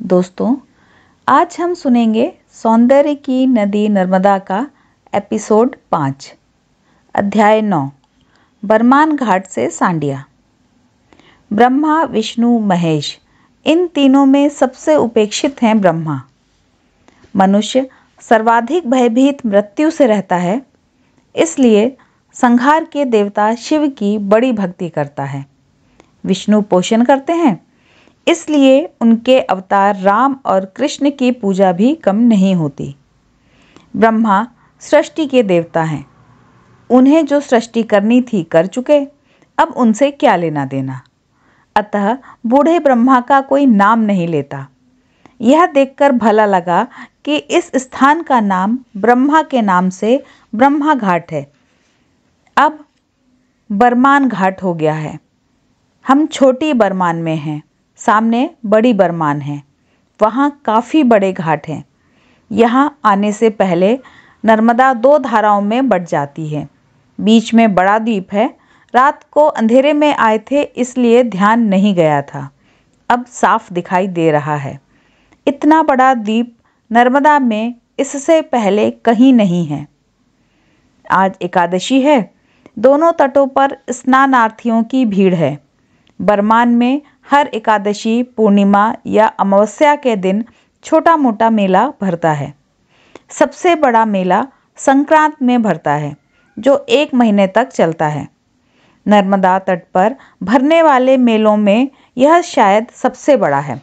दोस्तों, आज हम सुनेंगे सौंदर्य की नदी नर्मदा का एपिसोड 5, अध्याय 9, बरमान घाट से सांडिया। ब्रह्मा, विष्णु, महेश, इन तीनों में सबसे उपेक्षित हैं ब्रह्मा। मनुष्य सर्वाधिक भयभीत मृत्यु से रहता है, इसलिए संहार के देवता शिव की बड़ी भक्ति करता है। विष्णु पोषण करते हैं, इसलिए उनके अवतार राम और कृष्ण की पूजा भी कम नहीं होती। ब्रह्मा सृष्टि के देवता हैं। उन्हें जो सृष्टि करनी थी कर चुके, अब उनसे क्या लेना देना। अतः बूढ़े ब्रह्मा का कोई नाम नहीं लेता। यह देखकर भला लगा कि इस स्थान का नाम ब्रह्मा के नाम से ब्रह्मा घाट है। अब बरमान घाट हो गया है। हम छोटी बरमान में हैं, सामने बड़ी बरमान है। वहाँ काफ़ी बड़े घाट हैं। यहाँ आने से पहले नर्मदा 2 धाराओं में बट जाती है। बीच में बड़ा द्वीप है। रात को अंधेरे में आए थे, इसलिए ध्यान नहीं गया था। अब साफ दिखाई दे रहा है। इतना बड़ा द्वीप नर्मदा में इससे पहले कहीं नहीं है। आज एकादशी है। दोनों तटों पर स्नानार्थियों की भीड़ है। बरमान में हर एकादशी, पूर्णिमा या अमावस्या के दिन छोटा मोटा मेला भरता है। सबसे बड़ा मेला संक्रांत में भरता है, जो 1 महीने तक चलता है। नर्मदा तट पर भरने वाले मेलों में यह शायद सबसे बड़ा है।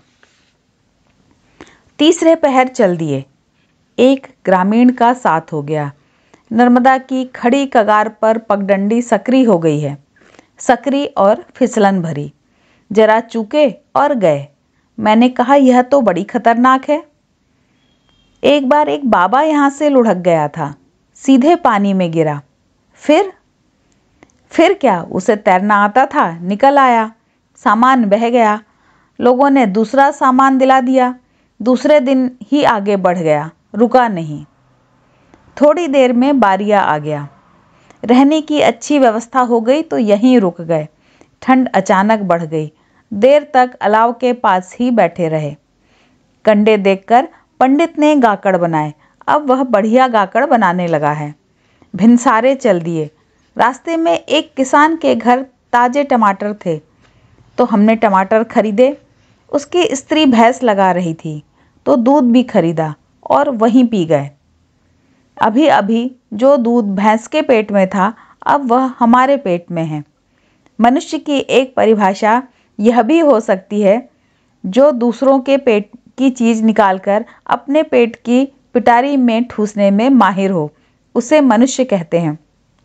तीसरे पहर चल दिए। एक ग्रामीण का साथ हो गया। नर्मदा की खड़ी कगार पर पगडंडी सकरी हो गई है, सकरी और फिसलन भरी। जरा चूके और गए। मैंने कहा, यह तो बड़ी खतरनाक है। एक बार एक बाबा यहाँ से लुढ़क गया था, सीधे पानी में गिरा। फिर क्या, उसे तैरना आता था, निकल आया, सामान बह गया। लोगों ने दूसरा सामान दिला दिया। दूसरे दिन ही आगे बढ़ गया, रुका नहीं। थोड़ी देर में बारिया आ गया। रहने की अच्छी व्यवस्था हो गई तो यहीं रुक गए। ठंड अचानक बढ़ गई। देर तक अलाव के पास ही बैठे रहे। कंडे देखकर पंडित ने गाकड़ बनाए। अब वह बढ़िया गाकड़ बनाने लगा है। भिनसारे चल दिए। रास्ते में एक किसान के घर ताजे टमाटर थे, तो हमने टमाटर खरीदे। उसकी स्त्री भैंस लगा रही थी, तो दूध भी खरीदा और वहीं पी गए। अभी अभी जो दूध भैंस के पेट में था, अब वह हमारे पेट में है। मनुष्य की एक परिभाषा यह भी हो सकती है, जो दूसरों के पेट की चीज़ निकालकर अपने पेट की पिटारी में ठूसने में माहिर हो, उसे मनुष्य कहते हैं।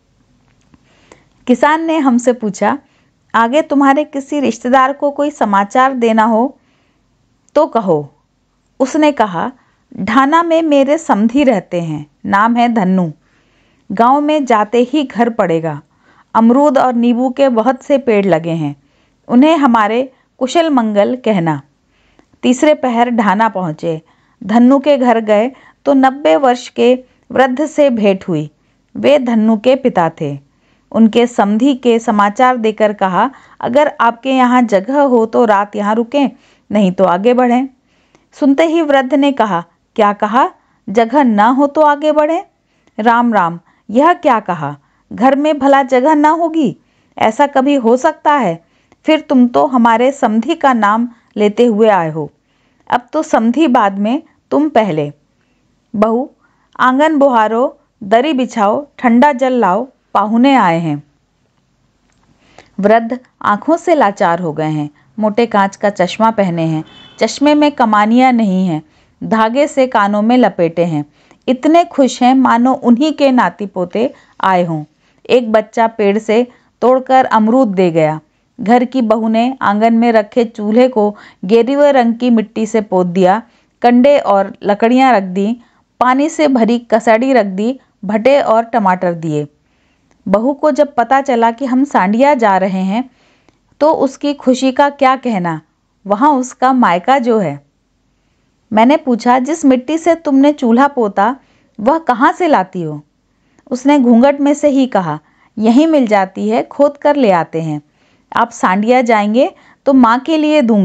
किसान ने हमसे पूछा, आगे तुम्हारे किसी रिश्तेदार को कोई समाचार देना हो तो कहो। उसने कहा, ढाना में मेरे समधी रहते हैं, नाम है धन्नू। गांव में जाते ही घर पड़ेगा। अमरूद और नींबू के बहुत से पेड़ लगे हैं। उन्हें हमारे कुशल मंगल कहना। तीसरे पहर ढाना पहुँचे। धन्नू के घर गए तो 90 वर्ष के वृद्ध से भेंट हुई। वे धन्नू के पिता थे। उनके समधी के समाचार देकर कहा, अगर आपके यहाँ जगह हो तो रात यहाँ रुकें, नहीं तो आगे बढ़ें। सुनते ही वृद्ध ने कहा, क्या कहा? जगह न हो तो आगे बढ़ें? राम राम, यह क्या कहा? घर में भला जगह न होगी? ऐसा कभी हो सकता है? फिर तुम तो हमारे समधी का नाम लेते हुए आए हो। अब तो समधी बाद में, तुम पहले। बहू, आंगन बुहारो, दरी बिछाओ, ठंडा जल लाओ, पाहुने आए हैं। वृद्ध आंखों से लाचार हो गए हैं। मोटे कांच का चश्मा पहने हैं। चश्मे में कमानियां नहीं हैं। धागे से कानों में लपेटे हैं। इतने खुश हैं मानो उन्हीं के नाती पोते आए हों। एक बच्चा पेड़ से तोड़कर अमरूद दे गया। घर की बहू ने आंगन में रखे चूल्हे को गेरुए रंग की मिट्टी से पोत दिया। कंडे और लकड़ियां रख दी। पानी से भरी कसड़ी रख दी। भटे और टमाटर दिए। बहू को जब पता चला कि हम सांडिया जा रहे हैं, तो उसकी खुशी का क्या कहना। वहाँ उसका मायका जो है। मैंने पूछा, जिस मिट्टी से तुमने चूल्हा पोता, वह कहाँ से लाती हो? उसने घूंघट में से ही कहा, यहीं मिल जाती है, खोद कर ले आते हैं। आप सांडिया जाएंगे तो माँ के लिए दूंगी,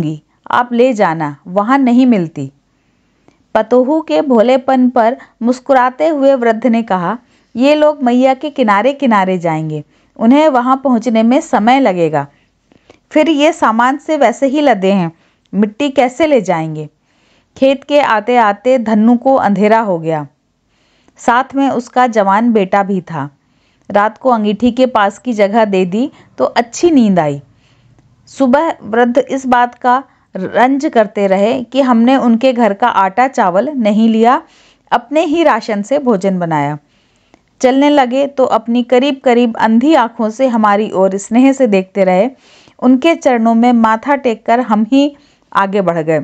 आप ले जाना, वहाँ नहीं मिलती। पतोहू के भोलेपन पर मुस्कुराते हुए वृद्ध ने कहा, ये लोग मैया के किनारे किनारे जाएंगे, उन्हें वहाँ पहुँचने में समय लगेगा। फिर ये सामान से वैसे ही लदे हैं, मिट्टी कैसे ले जाएंगे। खेत के आते आते धन्नू को अंधेरा हो गया। साथ में उसका जवान बेटा भी था। रात को अंगीठी के पास की जगह दे दी तो अच्छी नींद आई। सुबह वृद्ध इस बात का रंज करते रहे कि हमने उनके घर का आटा चावल नहीं लिया, अपने ही राशन से भोजन बनाया। चलने लगे तो अपनी करीब करीब अंधी आंखों से हमारी ओर स्नेह से देखते रहे। उनके चरणों में माथा टेककर हम ही आगे बढ़ गए।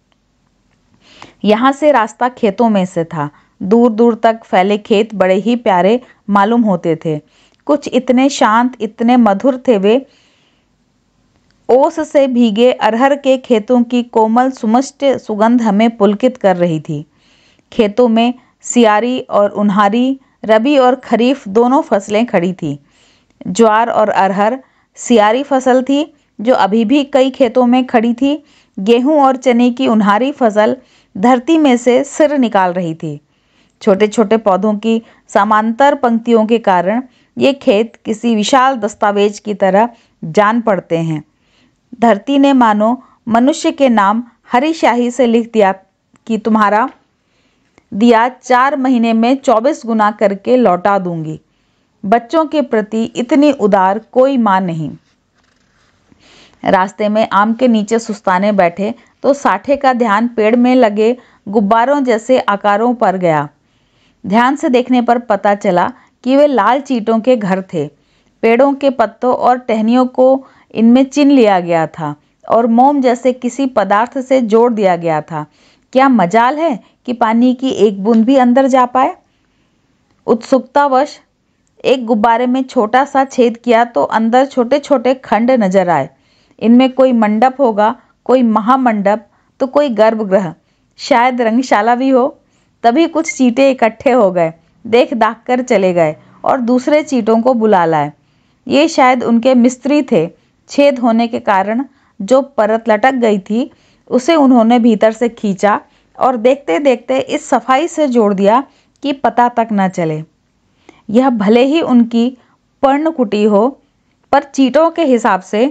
यहाँ से रास्ता खेतों में से था। दूर दूर तक फैले खेत बड़े ही प्यारे मालूम होते थे। कुछ इतने शांत, इतने मधुर थे वे। ओस से भीगे अरहर के खेतों की कोमल सुमिष्ट सुगंध हमें पुलकित कर रही थी। खेतों में सियारी और उन्हारी, रबी और खरीफ दोनों फसलें खड़ी थी। ज्वार और अरहर सियारी फसल थी जो अभी भी कई खेतों में खड़ी थी। गेहूं और चने की उन्हारी फसल धरती में से सिर निकाल रही थी। छोटे छोटे पौधों की समांतर पंक्तियों के कारण ये खेत किसी विशाल दस्तावेज की तरह जान पड़ते हैं। धरती ने मानो मनुष्य के नाम हरी शाही से लिख दिया कि तुम्हारा दिया 4 महीने में 24 गुना करके लौटा दूंगी। बच्चों के प्रति इतनी उदार कोई माँ नहीं। रास्ते में आम के नीचे सुस्ताने बैठे तो साठे का ध्यान पेड़ में लगे गुब्बारों जैसे आकारों पर गया। ध्यान से देखने पर पता चला कि वे लाल चींटों के घर थे। पेड़ों के पत्तों और टहनियों को इनमें चिन लिया गया था और मोम जैसे किसी पदार्थ से जोड़ दिया गया था। क्या मजाल है कि पानी की एक बूंद भी अंदर जा पाए। उत्सुकतावश एक गुब्बारे में छोटा सा छेद किया तो अंदर छोटे छोटे खंड नजर आए। इनमें कोई मंडप होगा, कोई महामंडप, तो कोई गर्भगृह, शायद रंगशाला भी हो। तभी कुछ चींटे इकट्ठे हो गए, देख दाख कर चले गए और दूसरे चींटों को बुला लाए। ये शायद उनके मिस्त्री थे। छेद होने के कारण जो परत लटक गई थी उसे उन्होंने भीतर से खींचा और देखते देखते इस सफाई से जोड़ दिया कि पता तक न चले। यह भले ही उनकी पर्णकुटी हो, पर चींटों के हिसाब से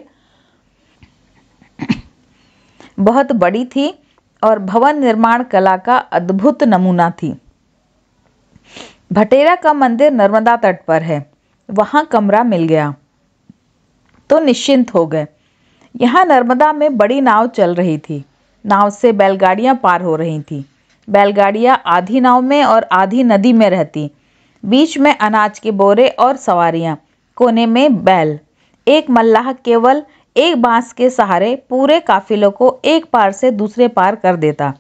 बहुत बड़ी थी और भवन निर्माण कला का अद्भुत नमूना थी। भटेरा का मंदिर नर्मदा तट पर है। वहां कमरा मिल गया तो निश्चिंत हो गए। यहाँ नर्मदा में बड़ी नाव चल रही थी। नाव से बैलगाड़ियां पार हो रही थी। बैलगाड़ियां आधी नाव में और आधी नदी में रहती। बीच में अनाज के बोरे और सवारियां, कोने में बैल। एक मल्लाह केवल एक बांस के सहारे पूरे काफिले को एक पार से दूसरे पार कर देता।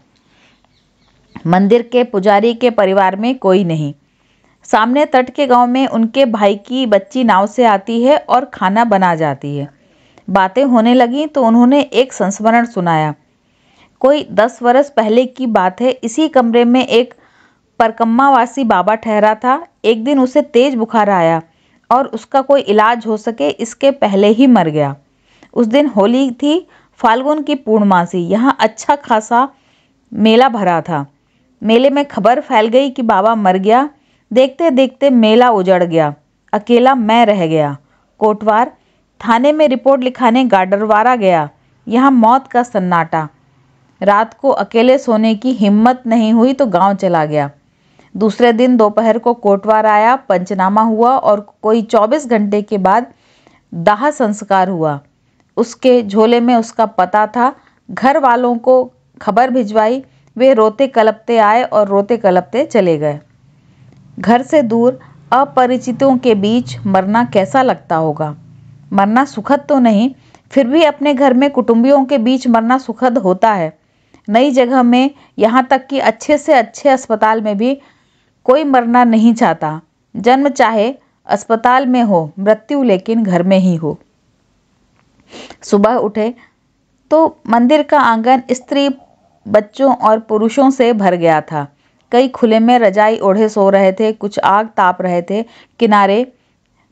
मंदिर के पुजारी के परिवार में कोई नहीं। सामने तट के गांव में उनके भाई की बच्ची नाव से आती है और खाना बना जाती है। बातें होने लगी तो उन्होंने एक संस्मरण सुनाया। कोई 10 वर्ष पहले की बात है। इसी कमरे में एक परकम्मावासी बाबा ठहरा था। एक दिन उसे तेज बुखार आया और उसका कोई इलाज हो सके इसके पहले ही मर गया। उस दिन होली थी, फाल्गुन की पूर्णमासी। यहाँ अच्छा खासा मेला भरा था। मेले में खबर फैल गई कि बाबा मर गया। देखते देखते मेला उजड़ गया। अकेला मैं रह गया। कोटवार थाने में रिपोर्ट लिखाने गाडरवारा गया। यहाँ मौत का सन्नाटा। रात को अकेले सोने की हिम्मत नहीं हुई तो गांव चला गया। दूसरे दिन दोपहर को कोटवार आया, पंचनामा हुआ और कोई 24 घंटे के बाद दाह संस्कार हुआ। उसके झोले में उसका पता था। घर वालों को खबर भिजवाई। वे रोते कलपते आए और रोते कलपते चले गए। घर से दूर अपरिचितों के बीच मरना कैसा लगता होगा। मरना सुखद तो नहीं, फिर भी अपने घर में कुटुंबियों के बीच मरना सुखद होता है। नई जगह में, यहाँ तक कि अच्छे से अच्छे अस्पताल में भी कोई मरना नहीं चाहता। जन्म चाहे अस्पताल में हो, मृत्यु लेकिन घर में ही हो। सुबह उठे तो मंदिर का आंगन स्त्री, बच्चों और पुरुषों से भर गया था। कई खुले में रजाई ओढ़े सो रहे थे, कुछ आग ताप रहे थे। किनारे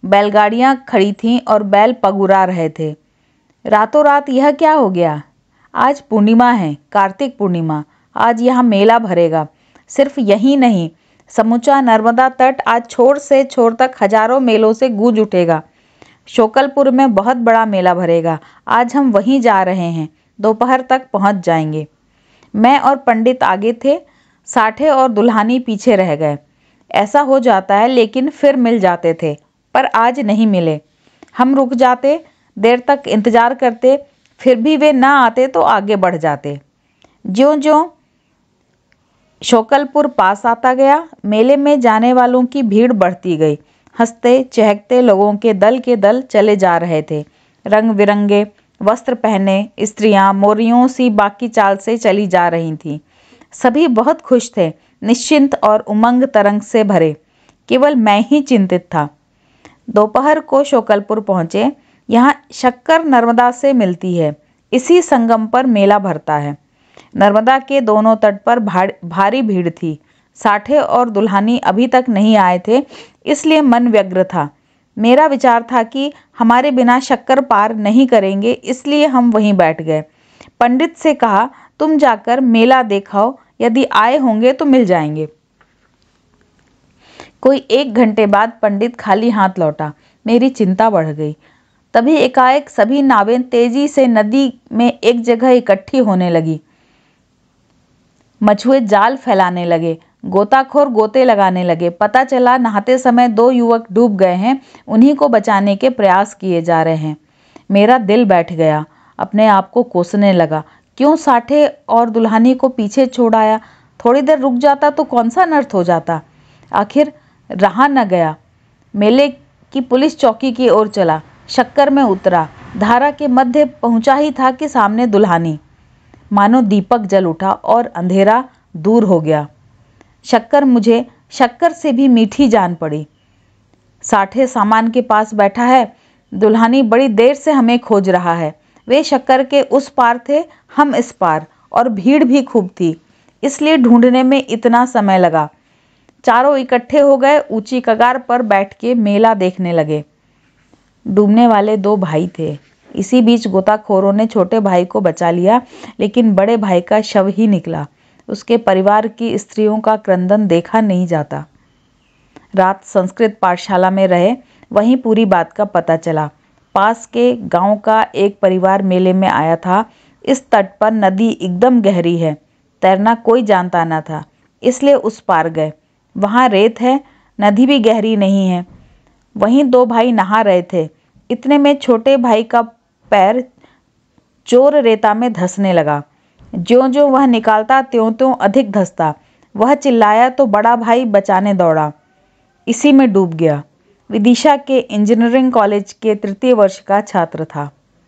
बैलगाड़ियां खड़ी थीं और बैल पगुरा रहे थे। रातों रात यह क्या हो गया। आज पूर्णिमा है, कार्तिक पूर्णिमा। आज यहाँ मेला भरेगा। सिर्फ यही नहीं, समूचा नर्मदा तट आज छोर से छोर तक हजारों मेलों से गूंज उठेगा। शोकलपुर में बहुत बड़ा मेला भरेगा। आज हम वहीं जा रहे हैं। दोपहर तक पहुंच जाएंगे। मैं और पंडित आगे थे, साठे और दुल्हानी पीछे रह गए। ऐसा हो जाता है, लेकिन फिर मिल जाते थे, पर आज नहीं मिले। हम रुक जाते, देर तक इंतजार करते, फिर भी वे ना आते तो आगे बढ़ जाते। ज्यों-ज्यों शोकलपुर पास आता गया, मेले में जाने वालों की भीड़ बढ़ती गई। हंसते चहकते लोगों के दल चले जा रहे थे। रंग बिरंगे वस्त्र पहने स्त्रियां मोरियों सी बाकी चाल से चली जा रही थीं। सभी बहुत खुश थे, निश्चिंत और उमंग तरंग से भरे। केवल मैं ही चिंतित था। दोपहर को शोकलपुर पहुंचे। यहाँ शक्कर नर्मदा से मिलती है। इसी संगम पर मेला भरता है। नर्मदा के दोनों तट पर भारी भीड़ थी। साठे और दुल्हानी अभी तक नहीं आए थे, इसलिए मन व्यग्र था। मेरा विचार था कि हमारे बिना शक्कर पार नहीं करेंगे, इसलिए हम वहीं बैठ गए। पंडित से कहा, तुम जाकर मेला देखाओ, यदि आए होंगे तो मिल जाएंगे। कोई 1 घंटे बाद पंडित खाली हाथ लौटा। मेरी चिंता बढ़ गई। तभी एकाएक सभी नावें तेजी से नदी में एक जगह इकट्ठी होने लगी। मछुए जाल फैलाने लगे, गोताखोर गोते लगाने लगे। पता चला नहाते समय 2 युवक डूब गए हैं। उन्हीं को बचाने के प्रयास किए जा रहे हैं। मेरा दिल बैठ गया। अपने आप को कोसने लगा। क्यों साठे और दुल्हानी को पीछे छोड़ आया? थोड़ी देर रुक जाता तो कौन सा अनर्थ हो जाता। आखिर रहा न गया। मेले की पुलिस चौकी की ओर चला। शक्कर में उतरा। धारा के मध्य पहुंचा ही था कि सामने दुल्हानी। मानो दीपक जल उठा और अंधेरा दूर हो गया। शक्कर मुझे शक्कर से भी मीठी जान पड़ी। साठे सामान के पास बैठा है। दुल्हानी बड़ी देर से हमें खोज रहा है। वे शक्कर के उस पार थे, हम इस पार, और भीड़ भी खूब थी, इसलिए ढूंढने में इतना समय लगा। चारों इकट्ठे हो गए। ऊंची कगार पर बैठ के मेला देखने लगे। डूबने वाले 2 भाई थे। इसी बीच गोताखोरों ने छोटे भाई को बचा लिया, लेकिन बड़े भाई का शव ही निकला। उसके परिवार की स्त्रियों का क्रंदन देखा नहीं जाता। रात संस्कृत पाठशाला में रहे, वहीं पूरी बात का पता चला। पास के गांव का एक परिवार मेले में आया था। इस तट पर नदी एकदम गहरी है। तैरना कोई जानता न था, इसलिए उस पार गए। वहाँ रेत है, नदी भी गहरी नहीं है। वहीं 2 भाई नहा रहे थे। इतने में छोटे भाई का पैर चोर रेता में धंसने लगा। ज्यों-ज्यों वह निकालता त्यों-त्यों अधिक धंसता। वह चिल्लाया तो बड़ा भाई बचाने दौड़ा। इसी में डूब गया। विदिशा के इंजीनियरिंग कॉलेज के 3य वर्ष का छात्र था।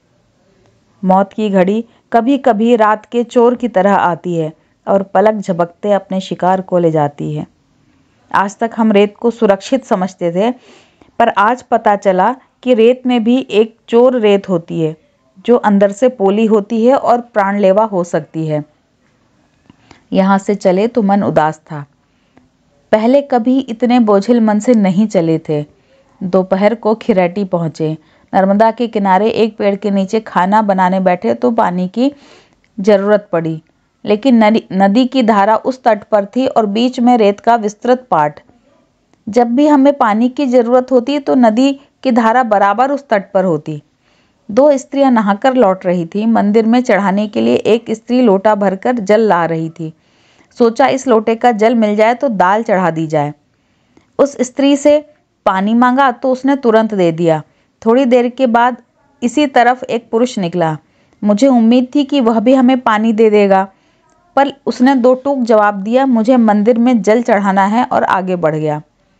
मौत की घड़ी कभी कभी रात के चोर की तरह आती है और पलक झपकते अपने शिकार को ले जाती है। आज तक हम रेत को सुरक्षित समझते थे, पर आज पता चला कि रेत में भी एक चोर रेत होती है, जो अंदर से पोली होती है और प्राणलेवा हो सकती है। यहाँ से चले तो मन उदास था। पहले कभी इतने बोझिल मन से नहीं चले थे। दोपहर को खिरैटी पहुँचे। नर्मदा के किनारे एक पेड़ के नीचे खाना बनाने बैठे तो पानी की जरूरत पड़ी, लेकिन नदी की धारा उस तट पर थी और बीच में रेत का विस्तृत पाट। जब भी हमें पानी की जरूरत होती तो नदी की धारा बराबर उस तट पर होती। 2 स्त्रियां नहाकर लौट रही थी। मंदिर में चढ़ाने के लिए एक स्त्री लोटा भरकर जल ला रही थी। सोचा इस लोटे का जल मिल जाए तो दाल चढ़ा दी जाए। उस स्त्री से पानी मांगा तो उसने तुरंत दे दिया। थोड़ी देर के बाद इसी तरफ एक पुरुष निकला। मुझे उम्मीद थी कि वह भी हमें पानी दे देगा, पर उसने 2 टूक जवाब दिया, मुझे मंदिर में जल चढ़ाना है, और आगे बढ़ गया।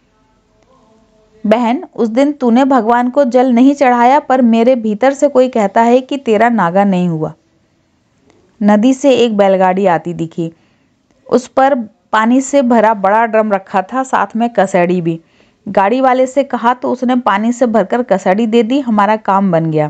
बहन, उस दिन तूने भगवान को जल नहीं चढ़ाया, पर मेरे भीतर से कोई कहता है कि तेरा नागा नहीं हुआ। नदी से एक बैलगाड़ी आती दिखी। उस पर पानी से भरा बड़ा ड्रम रखा था, साथ में कसेड़ी भी। गाड़ी वाले से कहा तो उसने पानी से भरकर कसेड़ी दे दी। हमारा काम बन गया।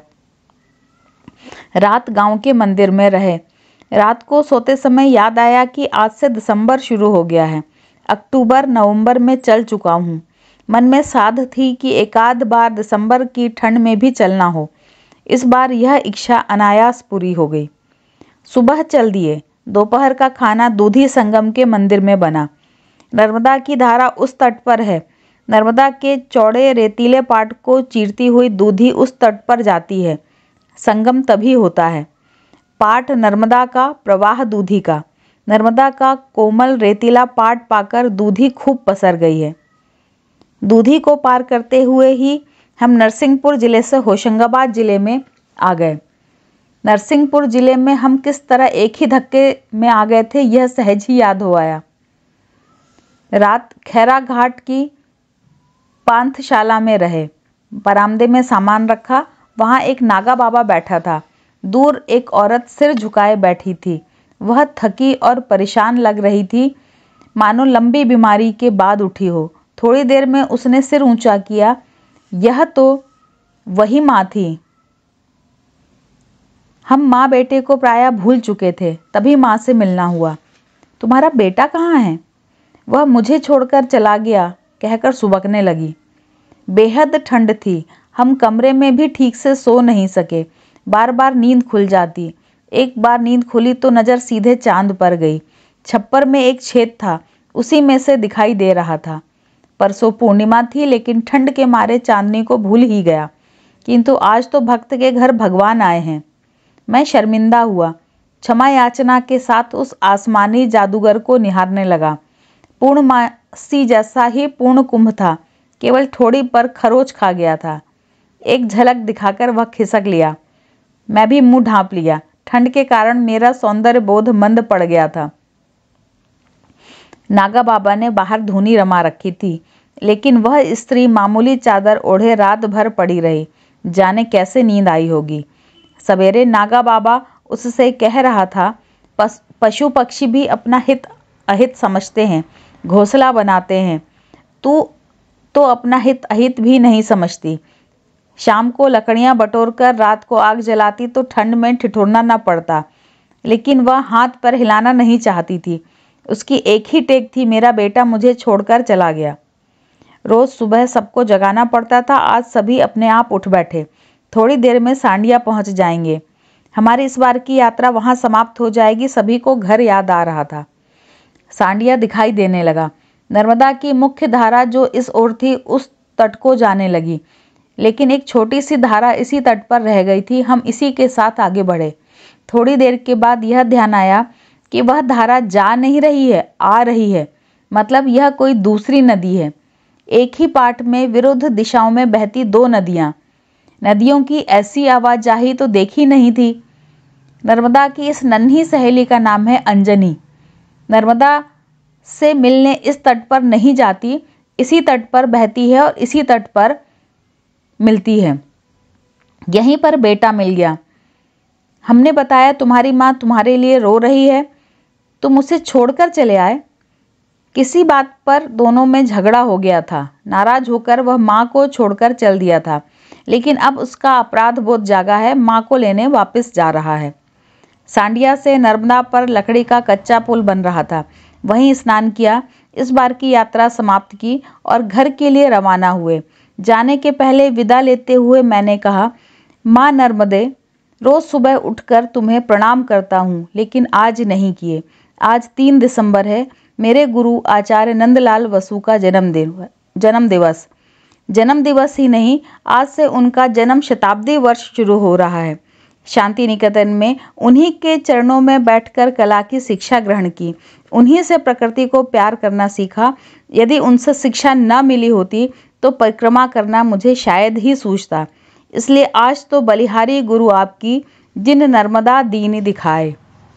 रात गांव के मंदिर में रहे। रात को सोते समय याद आया कि आज से दिसंबर शुरू हो गया है। अक्टूबर नवंबर में चल चुका हूँ। मन में साध थी कि एकाध बार दिसंबर की ठंड में भी चलना हो। इस बार यह इच्छा अनायास पूरी हो गई। सुबह चल दिए। दोपहर का खाना दूधी संगम के मंदिर में बना। नर्मदा की धारा उस तट पर है। नर्मदा के चौड़े रेतीले पाट को चीरती हुई दूधी उस तट पर जाती है। संगम तभी होता है। पाट नर्मदा का, प्रवाह दूधी का। नर्मदा का कोमल रेतीला पाट पाकर दूधी खूब पसर गई है। दूधी को पार करते हुए ही हम नरसिंहपुर जिले से होशंगाबाद जिले में आ गए। नरसिंहपुर जिले में हम किस तरह एक ही धक्के में आ गए थे, यह सहज ही याद हो आया। रात खैरा घाट की पांथशाला में रहे। बरामदे में सामान रखा। वहां एक नागा बाबा बैठा था। दूर एक औरत सिर झुकाए बैठी थी। वह थकी और परेशान लग रही थी, मानो लंबी बीमारी के बाद उठी हो। थोड़ी देर में उसने सिर ऊंचा किया। यह तो वही माँ थी। हम माँ बेटे को प्रायः भूल चुके थे। तभी माँ से मिलना हुआ। तुम्हारा बेटा कहाँ है? वह मुझे छोड़कर चला गया, कहकर सुबकने लगी। बेहद ठंड थी। हम कमरे में भी ठीक से सो नहीं सके। बार बार नींद खुल जाती। एक बार नींद खुली तो नज़र सीधे चांद पर गई। छप्पर में एक छेद था, उसी में से दिखाई दे रहा था। परसों पूर्णिमा थी, लेकिन ठंड के मारे चांदनी को भूल ही गया। किंतु आज तो भक्त के घर भगवान आए हैं। मैं शर्मिंदा हुआ। क्षमा याचना के साथ उस आसमानी जादूगर को निहारने लगा। पूर्णमासी जैसा ही पूर्ण कुंभ था, केवल थोड़ी पर खरोच खा गया था। एक झलक दिखाकर वह खिसक लिया। मैं भी मुंह ढांप लिया। ठंड के कारण मेरा सौंदर्य बोध मंद पड़ गया था। नागा बाबा ने बाहर धूनी रमा रखी थी, लेकिन वह स्त्री मामूली चादर ओढ़े रात भर पड़ी रही। जाने कैसे नींद आई होगी। सवेरे नागा बाबा उससे कह रहा था, पशु पक्षी भी अपना हित अहित समझते हैं, घोंसला बनाते हैं। तू तो अपना हित अहित भी नहीं समझती। शाम को लकड़ियां बटोरकर रात को आग जलाती तो ठंड में ठिठुरना न पड़ता। लेकिन वह हाथ पर हिलाना नहीं चाहती थी। उसकी एक ही टेक थी, मेरा बेटा मुझे छोड़कर चला गया। रोज सुबह सबको जगाना पड़ता था। आज सभी अपने आप उठ बैठे। थोड़ी देर में सांडिया पहुंच जाएंगे। हमारी इस बार की यात्रा वहां समाप्त हो जाएगी। सभी को घर याद आ रहा था। सांडिया दिखाई देने लगा। नर्मदा की मुख्य धारा जो इस ओर थी, उस तट को जाने लगी, लेकिन एक छोटी सी धारा इसी तट पर रह गई थी। हम इसी के साथ आगे बढ़े। थोड़ी देर के बाद यह ध्यान आया कि वह धारा जा नहीं रही है, आ रही है। मतलब यह कोई दूसरी नदी है। एक ही पाट में विरुद्ध दिशाओं में बहती दो नदियां। नदियों की ऐसी आवाजाही तो देखी नहीं थी। नर्मदा की इस नन्ही सहेली का नाम है अंजनी। नर्मदा से मिलने इस तट पर नहीं जाती, इसी तट पर बहती है और इसी तट पर मिलती है। यहीं पर बेटा मिल गया। हमने बताया, तुम्हारी माँ तुम्हारे लिए रो रही है, तुम उसे छोड़कर चले आए। किसी बात पर दोनों में झगड़ा हो गया था। नाराज होकर वह माँ को छोड़कर चल दिया था, लेकिन अब उसका अपराध बोध जागा है। माँ को लेने वापस जा रहा है। सांडिया से नर्मदा पर लकड़ी का कच्चा पुल बन रहा था। वहीं स्नान किया, इस बार की यात्रा समाप्त की और घर के लिए रवाना हुए। जाने के पहले विदा लेते हुए मैंने कहा, माँ नर्मदे, रोज सुबह उठकर तुम्हें प्रणाम करता हूँ, लेकिन आज नहीं किए। आज 3 दिसंबर है, मेरे गुरु आचार्य नंदलाल वसु का जन्म दिवस। जन्म दिवस ही नहीं, आज से उनका जन्म शताब्दी वर्ष शुरू हो रहा है। शांति निकेतन में उन्हीं के चरणों में बैठकर कला की शिक्षा ग्रहण की। उन्हीं से प्रकृति को प्यार करना सीखा। यदि उनसे शिक्षा न मिली होती तो परिक्रमा करना मुझे शायद ही सूझता। इसलिए आज तो बलिहारी गुरु आपकी, जिन नर्मदा दीन दिखाए।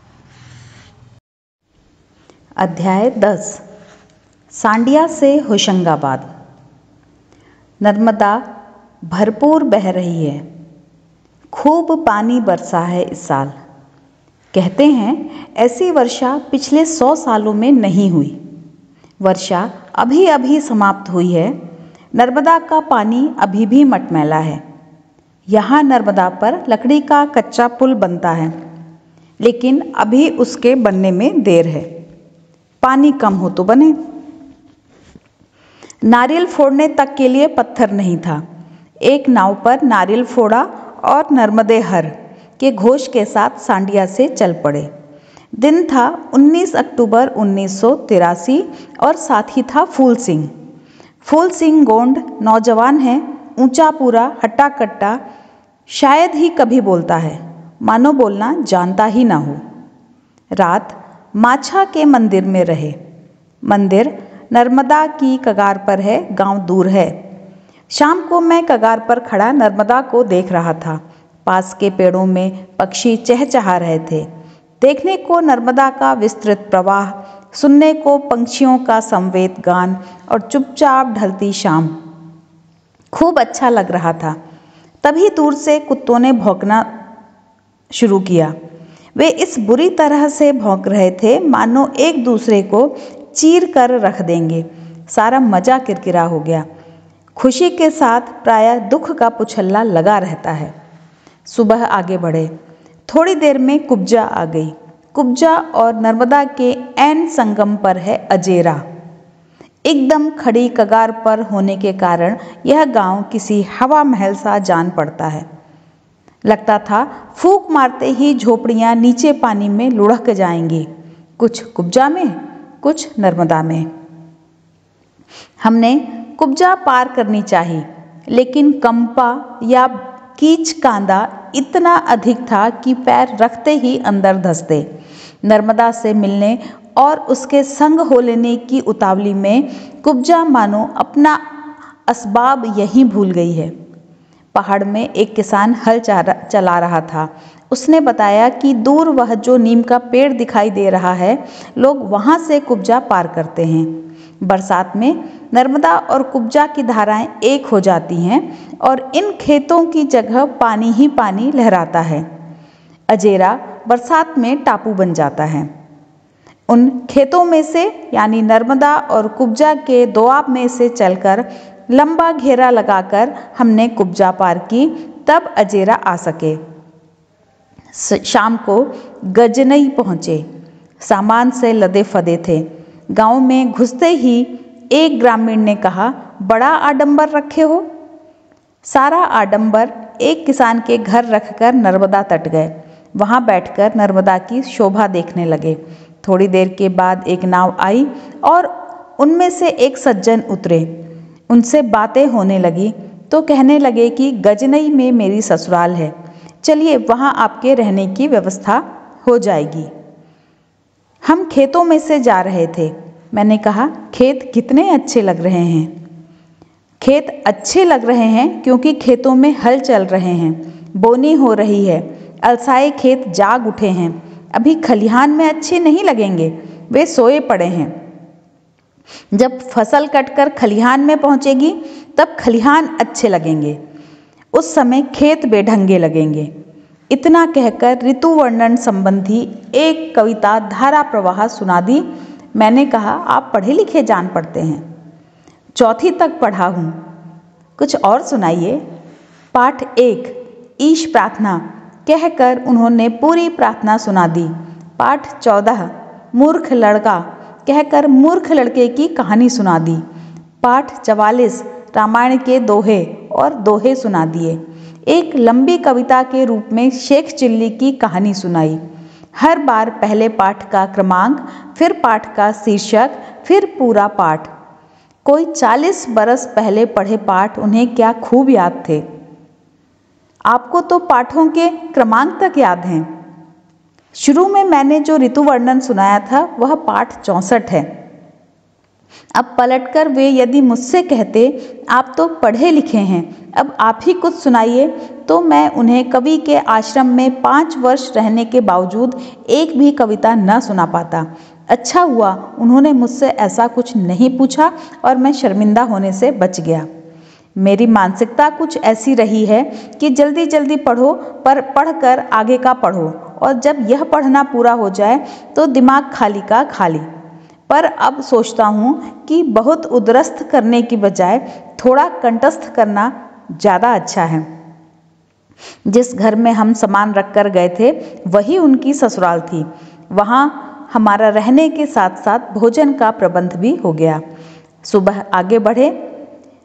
अध्याय 10। सांडिया से होशंगाबाद। नर्मदा भरपूर बह रही है। खूब पानी बरसा है इस साल। कहते हैं ऐसी वर्षा पिछले 100 सालों में नहीं हुई। वर्षा अभी अभी समाप्त हुई है। नर्मदा का पानी अभी भी मटमैला है। यहाँ नर्मदा पर लकड़ी का कच्चा पुल बनता है, लेकिन अभी उसके बनने में देर है। पानी कम हो तो बने। नारियल फोड़ने तक के लिए पत्थर नहीं था। एक नाव पर नारियल फोड़ा और नर्मदे हर के घोष के साथ सांडिया से चल पड़े। दिन था 19 अक्टूबर 1983 और साथ ही था फूल सिंह। फूल सिंह गोंड नौजवान है, ऊंचा पूरा, हट्टा कट्टा, शायद ही कभी बोलता है, मानो बोलना जानता ही ना हो। रात माछा के मंदिर में रहे। मंदिर नर्मदा की कगार पर है, गांव दूर है। शाम को मैं कगार पर खड़ा नर्मदा को देख रहा था। पास के पेड़ों में पक्षी चहचहा रहे थे। देखने को नर्मदा का विस्तृत प्रवाह, सुनने को पंछियों का समवेत गान और चुपचाप ढलती शाम खूब अच्छा लग रहा था। तभी दूर से कुत्तों ने भौंकना शुरू किया। वे इस बुरी तरह से भौंक रहे थे मानो एक दूसरे को चीर कर रख देंगे। सारा मजा किरकिरा हो गया। खुशी के साथ प्रायः दुख का पुछल्ला लगा रहता है। सुबह आगे बढ़े। थोड़ी देर में कुब्जा आ गई। कुब्जा और नर्मदा के ऐन संगम पर है अजेरा। एकदम खड़ी कगार पर होने के कारण यह गांव किसी हवा महल सा जान पड़ता है। लगता था फूंक मारते ही झोपड़ियां नीचे पानी में लुढ़क जाएंगी, कुछ कुब्जा में, कुछ नर्मदा में। हमने कुब्जा पार करनी चाहिए, लेकिन कंपा या कीच कांदा इतना अधिक था कि पैर रखते ही अंदर धंसते। नर्मदा से मिलने और उसके संग हो लेने की उतावली में कुब्जा मानो अपना असबाब यहीं भूल गई है। पहाड़ में एक किसान हल चला रहा था। उसने बताया कि दूर वह जो नीम का पेड़ दिखाई दे रहा है, लोग वहां से कुब्जा पार करते हैं। बरसात में नर्मदा और कुब्जा की धाराएं एक हो जाती हैं और इन खेतों की जगह पानी ही पानी लहराता है। अजेरा बरसात में टापू बन जाता है। उन खेतों में से यानी नर्मदा और कुब्जा के दोआब में से चलकर लंबा घेरा लगाकर हमने कुब्जा पार की, तब अजेरा आ सके। शाम को गजनई पहुँचे। सामान से लदे फदे थे। गांव में घुसते ही एक ग्रामीण ने कहा, बड़ा आडंबर रखे हो। सारा आडंबर एक किसान के घर रखकर नर्मदा तट गए। वहां बैठकर नर्मदा की शोभा देखने लगे। थोड़ी देर के बाद एक नाव आई और उनमें से एक सज्जन उतरे। उनसे बातें होने लगी तो कहने लगे कि गजनई में मेरी ससुराल है, चलिए वहां आपके रहने की व्यवस्था हो जाएगी। हम खेतों में से जा रहे थे। मैंने कहा, खेत कितने अच्छे लग रहे हैं। खेत अच्छे लग रहे हैं क्योंकि खेतों में हल चल रहे हैं, बोनी हो रही है, अलसाए खेत जाग उठे हैं। अभी खलिहान में अच्छे नहीं लगेंगे, वे सोए पड़े हैं। जब फसल कटकर खलिहान में पहुंचेगी तब खलिहान अच्छे लगेंगे, उस समय खेत बेढंगे लगेंगे। इतना कहकर ऋतु वर्णन संबंधी एक कविता धारा प्रवाह सुना दी। मैंने कहा, आप पढ़े लिखे जान पड़ते हैं। चौथी तक पढ़ा हूँ, कुछ और सुनाइए। पाठ 1 ईश प्रार्थना कहकर उन्होंने पूरी प्रार्थना सुना दी। पाठ 14 मूर्ख लड़का कहकर मूर्ख लड़के की कहानी सुना दी। पाठ 44 रामायण के दोहे और दोहे सुना दिए। एक लंबी कविता के रूप में शेख चिल्ली की कहानी सुनाई। हर बार पहले पाठ का क्रमांक, फिर पाठ का शीर्षक, फिर पूरा पाठ। कोई 40 बरस पहले पढ़े पाठ उन्हें क्या खूब याद थे। आपको तो पाठों के क्रमांक तक याद हैं। शुरू में मैंने जो ऋतु वर्णन सुनाया था वह पाठ 64 है। अब पलटकर वे यदि मुझसे कहते, आप तो पढ़े लिखे हैं, अब आप ही कुछ सुनाइए, तो मैं उन्हें कवि के आश्रम में 5 वर्ष रहने के बावजूद एक भी कविता न सुना पाता। अच्छा हुआ उन्होंने मुझसे ऐसा कुछ नहीं पूछा और मैं शर्मिंदा होने से बच गया। मेरी मानसिकता कुछ ऐसी रही है कि जल्दी जल्दी पढ़ो, पर पढ़कर आगे का पढ़ो, और जब यह पढ़ना पूरा हो जाए तो दिमाग खाली का खाली। पर अब सोचता हूँ कि बहुत उद्रस्त करने की बजाय थोड़ा कंठस्थ करना ज़्यादा अच्छा है। जिस घर में हम सामान रख कर गए थे वही उनकी ससुराल थी। वहाँ हमारा रहने के साथ साथ भोजन का प्रबंध भी हो गया। सुबह आगे बढ़े।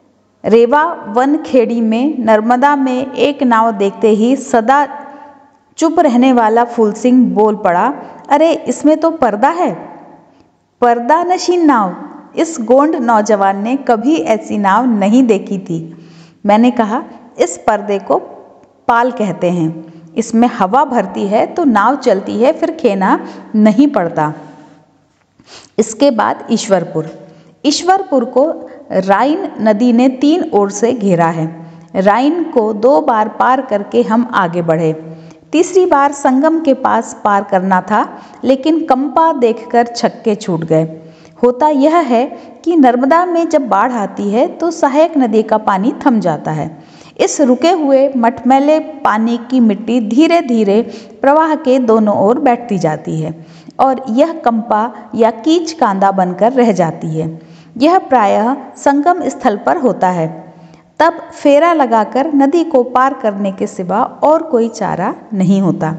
रेवा वन खेड़ी में नर्मदा में एक नाव देखते ही सदा चुप रहने वाला फूल सिंह बोल पड़ा, अरे इसमें तो पर्दा है। पर्दा नशीन नाव? इस गोंड नौजवान ने कभी ऐसी नाव नहीं देखी थी। मैंने कहा, इस पर्दे को पाल कहते हैं। इसमें हवा भरती है तो नाव चलती है, फिर खेना नहीं पड़ता। इसके बाद ईश्वरपुर को राइन नदी ने 3 ओर से घेरा है। राइन को 2 बार पार करके हम आगे बढ़े। तीसरी बार संगम के पास पार करना था, लेकिन कंपा देखकर छक्के छूट गए। होता यह है कि नर्मदा में जब बाढ़ आती है तो सहायक नदी का पानी थम जाता है। इस रुके हुए मटमैले पानी की मिट्टी धीरे धीरे प्रवाह के दोनों ओर बैठती जाती है और यह कंपा या कीच कांदा बनकर रह जाती है। यह प्रायः संगम स्थल पर होता है। तब फेरा लगाकर नदी को पार करने के सिवा और कोई चारा नहीं होता।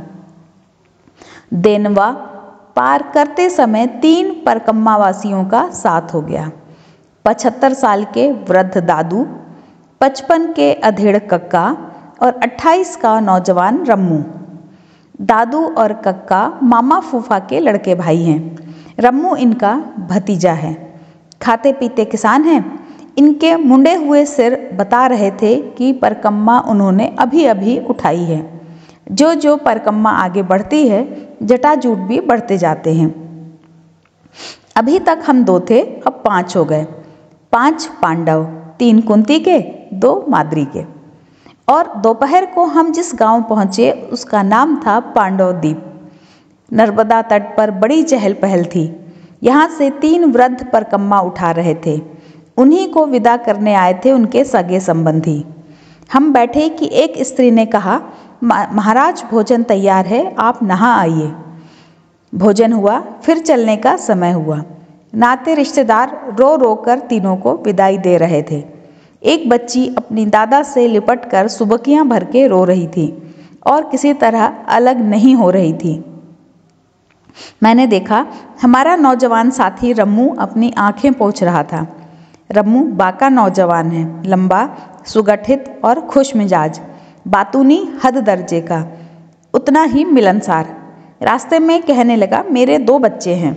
देनवा पार करते समय 3 परकम्मा वासियों का साथ हो गया। 75 साल के वृद्ध दादू, 55 के अधेड़ कक्का और 28 का नौजवान रम्मू। दादू और कक्का मामा फूफा के लड़के भाई हैं। रम्मू इनका भतीजा है। खाते पीते किसान हैं। इनके मुंडे हुए सिर बता रहे थे कि परकम्मा उन्होंने अभी अभी उठाई है। जो जो परकम्मा आगे बढ़ती है, जटाजूट भी बढ़ते जाते हैं। अभी तक हम 2 थे, अब 5 हो गए। 5 पांडव, 3 कुंती के, 2 माद्री के। और दोपहर को हम जिस गांव पहुंचे उसका नाम था पांडव द्वीप। नर्मदा तट पर बड़ी चहल पहल थी। यहाँ से 3 वृद्ध परकम्मा उठा रहे थे। उन्हीं को विदा करने आए थे उनके सगे संबंधी। हम बैठे कि एक स्त्री ने कहा, महाराज भोजन तैयार है, आप नहा आइए। भोजन हुआ, फिर चलने का समय हुआ। नाते रिश्तेदार रो रो कर तीनों को विदाई दे रहे थे। एक बच्ची अपनी दादा से लिपट कर सुबकियां भर के रो रही थी और किसी तरह अलग नहीं हो रही थी। मैंने देखा हमारा नौजवान साथी रम्मू अपनी आंखें पोंछ रहा था। रम्मू बाका नौजवान है, लंबा, सुगठित और खुश मिजाज, बातूनी हद दर्जे का, उतना ही मिलनसार। रास्ते में कहने लगा, मेरे 2 बच्चे हैं,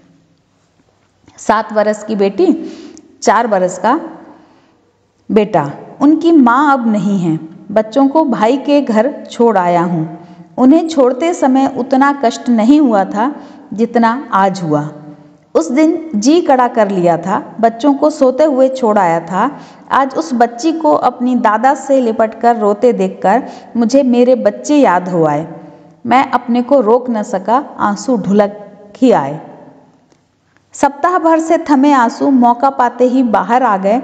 7 वर्ष की बेटी, 4 वर्ष का बेटा। उनकी माँ अब नहीं है। बच्चों को भाई के घर छोड़ आया हूँ। उन्हें छोड़ते समय उतना कष्ट नहीं हुआ था जितना आज हुआ। उस दिन जी कड़ा कर लिया था। बच्चों को सोते हुए छोड़ आया था। आज उस बच्ची को अपनी दादा से लिपटकर रोते देखकर मुझे मेरे बच्चे याद हो आए। मैं अपने को रोक न सका, आंसू ढुलक ही आए। सप्ताह भर से थमे आंसू मौका पाते ही बाहर आ गए।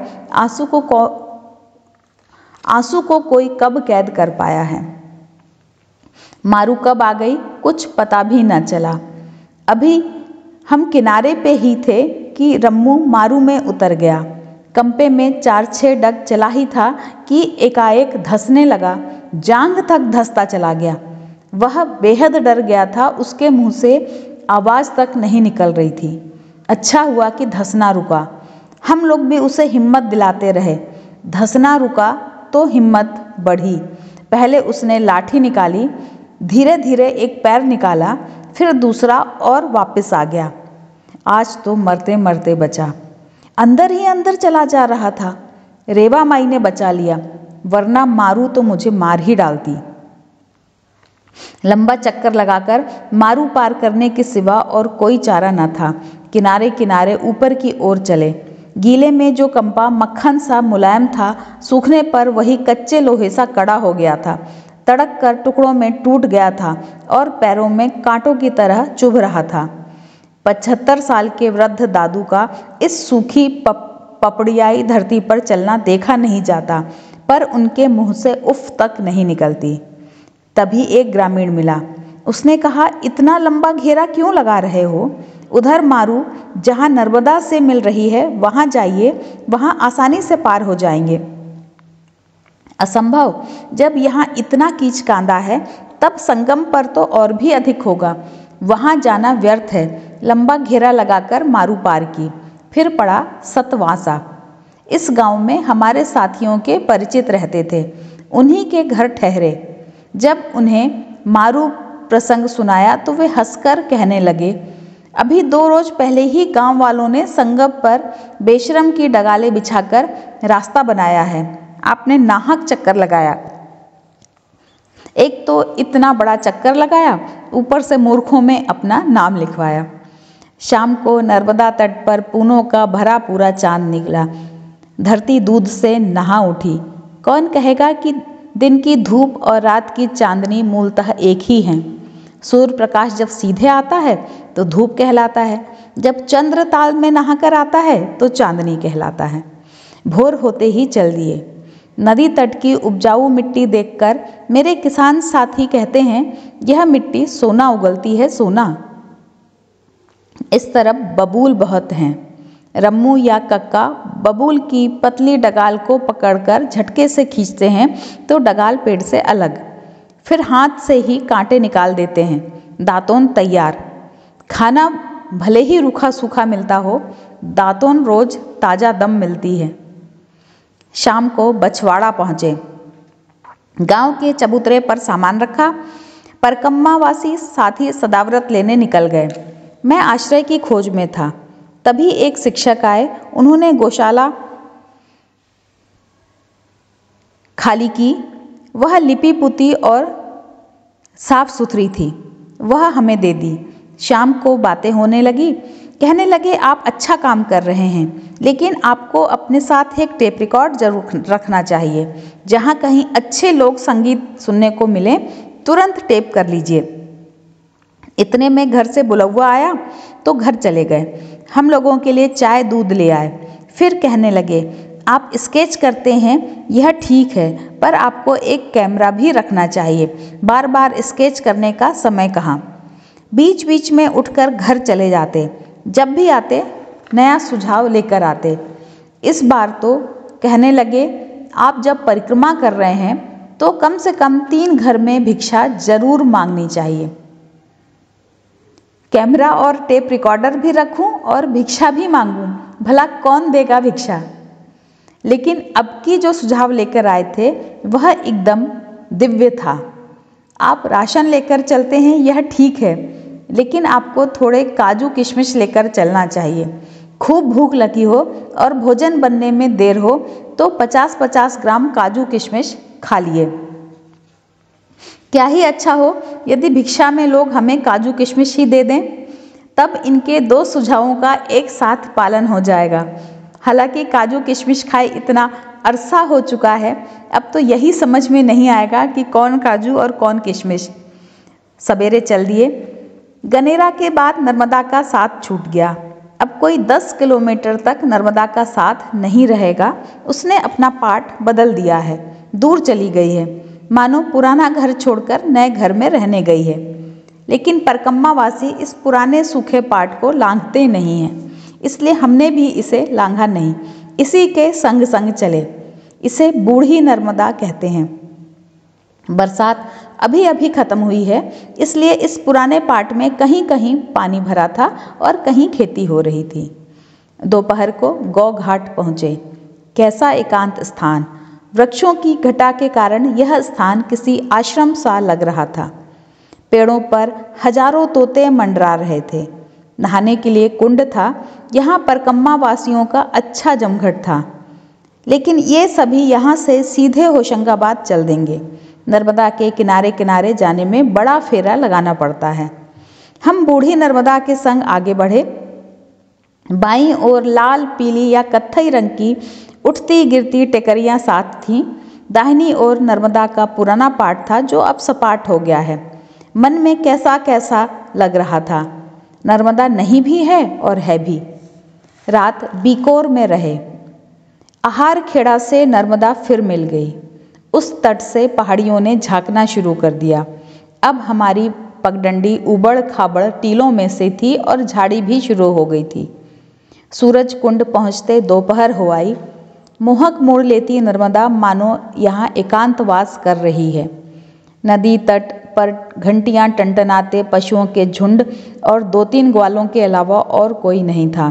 आंसू को कोई कब कैद कर पाया है। मारू कब आ गई कुछ पता भी न चला। अभी हम किनारे पे ही थे कि रम्मू मारू में उतर गया। कंपे में 4-6 डग चला ही था कि एकाएक धंसने लगा। जांघ तक धंसता चला गया। वह बेहद डर गया था। उसके मुंह से आवाज़ तक नहीं निकल रही थी। अच्छा हुआ कि धंसना रुका। हम लोग भी उसे हिम्मत दिलाते रहे। धंसना रुका तो हिम्मत बढ़ी। पहले उसने लाठी निकाली, धीरे धीरे एक पैर निकाला, फिर दूसरा और वापस आ गया। आज तो मरते मरते बचा। अंदर ही अंदर चला जा रहा था। रेवा माई ने बचा लिया, वरना मारू तो मुझे मार ही डालती। लंबा चक्कर लगाकर मारू पार करने के सिवा और कोई चारा न था। किनारे किनारे ऊपर की ओर चले। गीले में जो कंपा मक्खन सा मुलायम था, सूखने पर वही कच्चे लोहे सा कड़ा हो गया था, तड़क कर टुकड़ों में टूट गया था और पैरों में कांटों की तरह चुभ रहा था। 75 साल के वृद्ध दादू का इस सूखी पपड़ियाई धरती पर चलना देखा नहीं जाता, पर उनके मुंह से उफ तक नहीं निकलती। तभी एक ग्रामीण मिला। उसने कहा, इतना लंबा घेरा क्यों लगा रहे हो? उधर मारू जहाँ नर्मदा से मिल रही है वहाँ जाइए, वहाँ आसानी से पार हो जाएंगे। असंभव, जब यहाँ इतना कीच कांदा है तब संगम पर तो और भी अधिक होगा। वहाँ जाना व्यर्थ है। लंबा घेरा लगाकर मारू पार की। फिर पड़ा सतवासा। इस गांव में हमारे साथियों के परिचित रहते थे। उन्हीं के घर ठहरे। जब उन्हें मारू प्रसंग सुनाया तो वे हंसकर कहने लगे, अभी 2 रोज पहले ही गांव वालों ने संगम पर बेशरम की डगाले बिछाकर रास्ता बनाया है। आपने नाहक चक्कर लगाया। एक तो इतना बड़ा चक्कर लगाया, ऊपर से मूर्खों में अपना नाम लिखवाया। शाम को नर्मदा तट पर पूनों का भरा पूरा चांद निकला। धरती दूध से नहा उठी। कौन कहेगा कि दिन की धूप और रात की चांदनी मूलतः एक ही हैं। सूर्य प्रकाश जब सीधे आता है तो धूप कहलाता है, जब चंद्र ताल में नहाकर आता है तो चांदनी कहलाता है। भोर होते ही चल दिए। नदी तट की उपजाऊ मिट्टी देखकर मेरे किसान साथी कहते हैं, यह मिट्टी सोना उगलती है, सोना। इस तरफ बबूल बहुत हैं। रम्मू या कक्का बबूल की पतली डगाल को पकड़कर झटके से खींचते हैं तो डगाल पेड़ से अलग, फिर हाथ से ही कांटे निकाल देते हैं। दातून तैयार। खाना भले ही रूखा सूखा मिलता हो, दातून रोज ताज़ा दम मिलती है। शाम को बछवाड़ा पहुँचे। गांव के चबूतरे पर सामान रखा। परकम्मावासी साथी सदाव्रत लेने निकल गए। मैं आश्रय की खोज में था। तभी एक शिक्षक आए। उन्होंने गौशाला खाली की। वह लिपि पुती और साफ सुथरी थी। वह हमें दे दी। शाम को बातें होने लगी। कहने लगे, आप अच्छा काम कर रहे हैं, लेकिन आपको अपने साथ एक टेप रिकॉर्ड जरूर रखना चाहिए। जहाँ कहीं अच्छे लोग संगीत सुनने को मिले, तुरंत टेप कर लीजिए। इतने में घर से बुलौवा आया तो घर चले गए। हम लोगों के लिए चाय दूध ले आए। फिर कहने लगे, आप स्केच करते हैं, यह ठीक है, पर आपको एक कैमरा भी रखना चाहिए। बार बार स्केच करने का समय कहाँ। बीच बीच में उठकर घर चले जाते। जब भी आते नया सुझाव लेकर आते। इस बार तो कहने लगे, आप जब परिक्रमा कर रहे हैं तो कम से कम 3 घर में भिक्षा जरूर मांगनी चाहिए। कैमरा और टेप रिकॉर्डर भी रखूं और भिक्षा भी मांगूं, भला कौन देगा भिक्षा। लेकिन अब की जो सुझाव लेकर आए थे वह एकदम दिव्य था। आप राशन लेकर चलते हैं, यह ठीक है, लेकिन आपको थोड़े काजू किशमिश लेकर चलना चाहिए। खूब भूख लगी हो और भोजन बनने में देर हो तो 50-50 ग्राम काजू किशमिश खा लिए। क्या ही अच्छा हो यदि भिक्षा में लोग हमें काजू किशमिश ही दे दें। तब इनके 2 सुझावों का एक साथ पालन हो जाएगा। हालांकि काजू किशमिश खाए इतना अरसा हो चुका है, अब तो यही समझ में नहीं आएगा कि कौन काजू और कौन किशमिश। सवेरे चल दिए। गनेरा के बाद नर्मदा का साथ छूट गया। अब कोई 10 किलोमीटर तक नर्मदा का साथ नहीं रहेगा। उसने अपना पाठ बदल दिया है, दूर चली गई है, मानो पुराना घर छोड़कर नए घर में रहने गई है। लेकिन परकम्मावासी इस पुराने सूखे पाठ को लांघते नहीं हैं, इसलिए हमने भी इसे लांघा नहीं, इसी के संग संग चले। इसे बूढ़ी नर्मदा कहते हैं। बरसात अभी अभी खत्म हुई है, इसलिए इस पुराने पाट में कहीं कहीं पानी भरा था और कहीं खेती हो रही थी। दोपहर को गौ घाट पहुँचे। कैसा एकांत स्थान। वृक्षों की घटा के कारण यह स्थान किसी आश्रम सा लग रहा था। पेड़ों पर हजारों तोते मंडरा रहे थे। नहाने के लिए कुंड था। यहाँ परकम्मा वासियों का अच्छा जमघट था। लेकिन ये सभी यहाँ से सीधे होशंगाबाद चल देंगे। नर्मदा के किनारे किनारे जाने में बड़ा फेरा लगाना पड़ता है। हम बूढ़ी नर्मदा के संग आगे बढ़े। बाईं ओर लाल पीली या कत्थई रंग की उठती गिरती टेकरियां साथ थीं। दाहिनी ओर नर्मदा का पुराना पाट था जो अब सपाट हो गया है। मन में कैसा कैसा लग रहा था। नर्मदा नहीं भी है और है भी। रात बीकोर में रहे। आहार खेड़ा से नर्मदा फिर मिल गई। उस तट से पहाड़ियों ने झांकना शुरू कर दिया। अब हमारी पगडंडी उबड़ खाबड़ टीलों में से थी और झाड़ी भी शुरू हो गई थी। सूरज कुंड पहुँचते दोपहर हो आई। मोहक मोड़ लेती नर्मदा मानो यहाँ एकांतवास कर रही है। नदी तट पर घंटियाँ टनटनाते पशुओं के झुंड और 2-3 ग्वालों के अलावा और कोई नहीं था।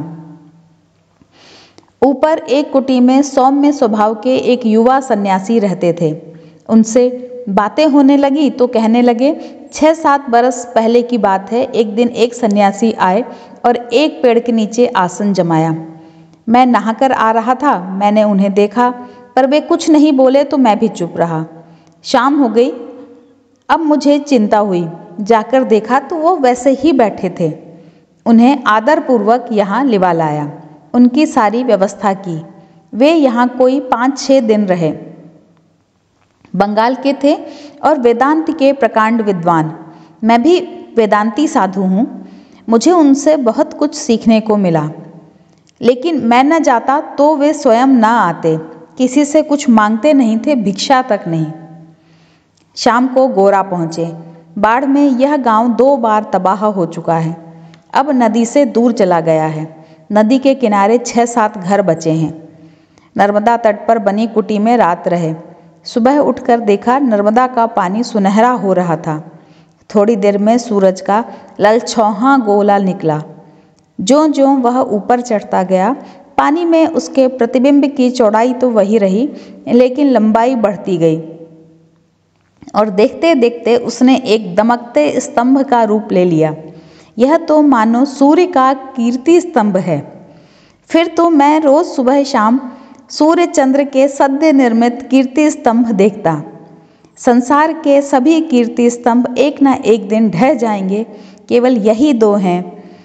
ऊपर एक कुटी में सौम्य स्वभाव के एक युवा सन्यासी रहते थे। उनसे बातें होने लगी तो कहने लगे, 6-7 बरस पहले की बात है। एक दिन एक सन्यासी आए और एक पेड़ के नीचे आसन जमाया। मैं नहाकर आ रहा था, मैंने उन्हें देखा, पर वे कुछ नहीं बोले तो मैं भी चुप रहा। शाम हो गई। अब मुझे चिंता हुई। जाकर देखा तो वो वैसे ही बैठे थे। उन्हें आदरपूर्वक यहाँ लिवा लाया, उनकी सारी व्यवस्था की। वे यहाँ कोई 5-6 दिन रहे। बंगाल के थे और वेदांत के प्रकांड विद्वान। मैं भी वेदांती साधु हूँ। मुझे उनसे बहुत कुछ सीखने को मिला। लेकिन मैं न जाता तो वे स्वयं न आते, किसी से कुछ मांगते नहीं थे, भिक्षा तक नहीं। शाम को गोरा पहुँचे। बाढ़ में यह गांव 2 बार तबाह हो चुका है। अब नदी से दूर चला गया है। नदी के किनारे 6-7 घर बचे हैं। नर्मदा तट पर बनी कुटी में रात रहे। सुबह उठकर देखा, नर्मदा का पानी सुनहरा हो रहा था। थोड़ी देर में सूरज का ललछौहा गोला निकला। ज्यों ज्यों वह ऊपर चढ़ता गया, पानी में उसके प्रतिबिंब की चौड़ाई तो वही रही, लेकिन लंबाई बढ़ती गई और देखते देखते उसने एक दमकते स्तंभ का रूप ले लिया। यह तो मानो सूर्य का कीर्ति स्तंभ है। फिर तो मैं रोज सुबह शाम सूर्य चंद्र के सद्य निर्मित कीर्ति स्तंभ देखता। संसार के सभी कीर्ति स्तंभ एक न एक दिन ढह जाएंगे, केवल यही 2 हैं,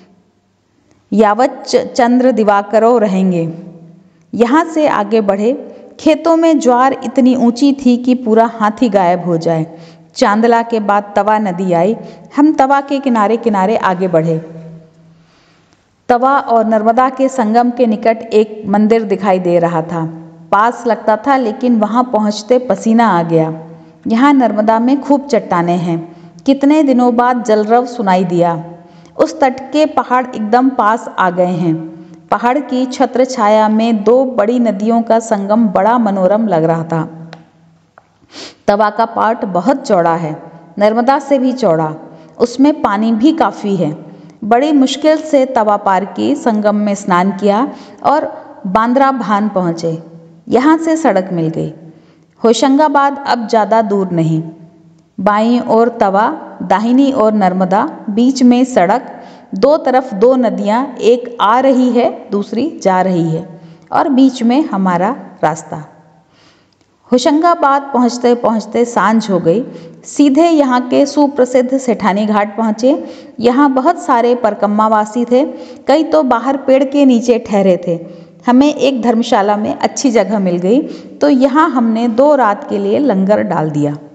यावत चंद्र दिवाकरों रहेंगे। यहाँ से आगे बढ़े। खेतों में ज्वार इतनी ऊंची थी कि पूरा हाथी गायब हो जाए। चांदला के बाद तवा नदी आई। हम तवा के किनारे किनारे आगे बढ़े। तवा और नर्मदा के संगम के निकट एक मंदिर दिखाई दे रहा था। पास लगता था, लेकिन वहाँ पहुँचते पसीना आ गया। यहाँ नर्मदा में खूब चट्टानें हैं। कितने दिनों बाद जलरव सुनाई दिया। उस तट के पहाड़ एकदम पास आ गए हैं। पहाड़ की छत्र छाया में 2 बड़ी नदियों का संगम बड़ा मनोरम लग रहा था। तवा का पाट बहुत चौड़ा है, नर्मदा से भी चौड़ा। उसमें पानी भी काफ़ी है। बड़ी मुश्किल से तवा पार की, संगम में स्नान किया और बांद्रा भान पहुँचे। यहाँ से सड़क मिल गई। होशंगाबाद अब ज़्यादा दूर नहीं। बाईं ओर तवा, दाहिनी ओर नर्मदा, बीच में सड़क, 2 तरफ 2 नदियाँ, एक आ रही है, दूसरी जा रही है और बीच में हमारा रास्ता। होशंगाबाद पहुँचते पहुँचते सांझ हो गई। सीधे यहाँ के सुप्रसिद्ध सेठानी घाट पहुँचे। यहाँ बहुत सारे परकम्मावासी थे। कई तो बाहर पेड़ के नीचे ठहरे थे। हमें एक धर्मशाला में अच्छी जगह मिल गई, तो यहाँ हमने 2 रात के लिए लंगर डाल दिया।